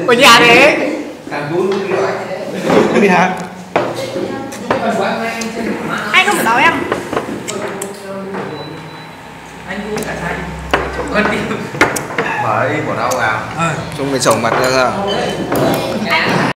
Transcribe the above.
Ở nhà đấy. Càng vui Đi hả? Anh không phải bảo em. anh vui cả xanh con tim bởi bỏ đâu vào Chúng mình sổng mặt ra.